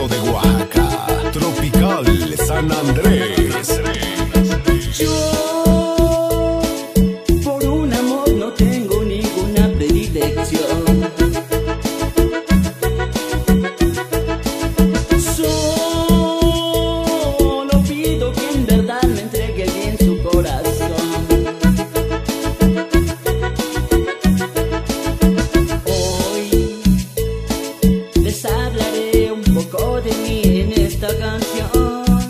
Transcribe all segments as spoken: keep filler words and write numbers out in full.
centro de Oaxaca, tropical San Andrés. Yo por un amor no tengo ninguna predilección. Solo pido que en verdad me entregue bien su corazón. Hoy les hablaré un poco de mí en esta canción.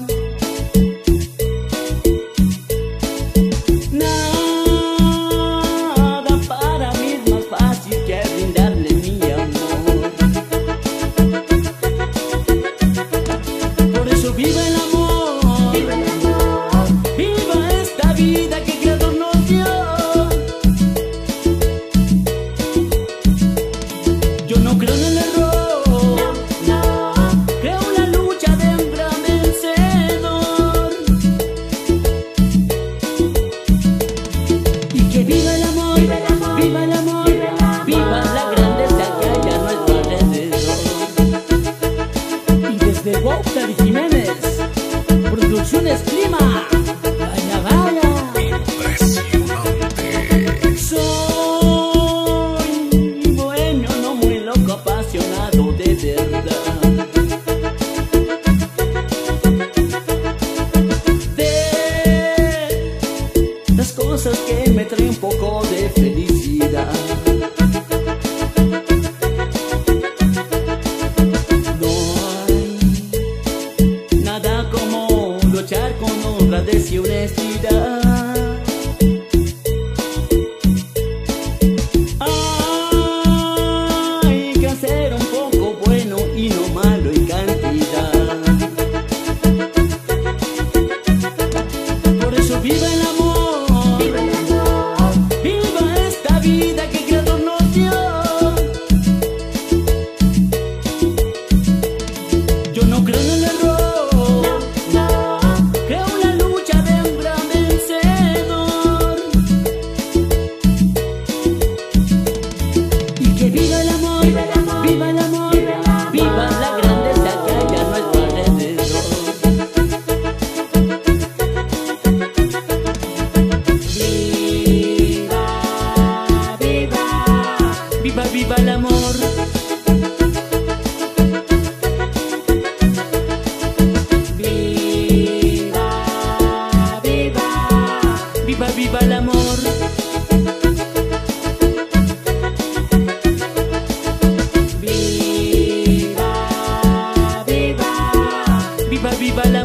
Viva el amor, viva el amor, viva esta vida que Creador nos dio. Yo no creo en el error, no, no, creo en la lucha de un gran vencedor. Y que viva el amor, viva el amor, viva el amor, viva, el amor, viva la grandeza que hay a nuestro alrededor. Y desde Wouter y Jiménez, Producciones Clima, vaya, vaya. Impresionante. Soy bohemio, no muy loco, apasionado de verdad. De las cosas que me traen un poco de felicidad. Con honradez y honestidad. Hay que hacer un poco bueno y no malo en cantidad. Por eso viva el amor, viva el amor, viva esta vida que Creador nos dio. Yo no creo en el error, viva el amor, viva el amor, viva el amor, viva la grandeza que hay a nuestro alrededor. Viva, viva, viva, viva el amor. Viva, viva, viva, viva el amor. Viva, viva